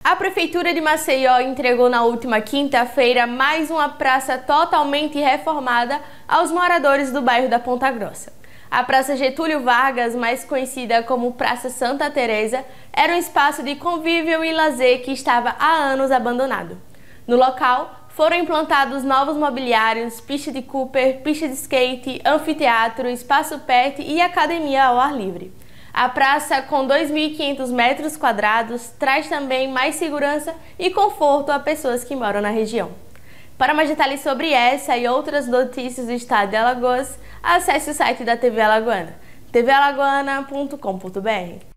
A Prefeitura de Maceió entregou na última quinta-feira mais uma praça totalmente reformada aos moradores do bairro da Ponta Grossa. A Praça Getúlio Vargas, mais conhecida como Praça Santa Teresa, era um espaço de convívio e lazer que estava há anos abandonado. No local, foram implantados novos mobiliários, pista de Cooper, pista de skate, anfiteatro, espaço pet e academia ao ar livre. A praça, com 2.500 metros quadrados, traz também mais segurança e conforto a pessoas que moram na região. Para mais detalhes sobre essa e outras notícias do estado de Alagoas, acesse o site da TV Alagoana, tvalagoana.com.br.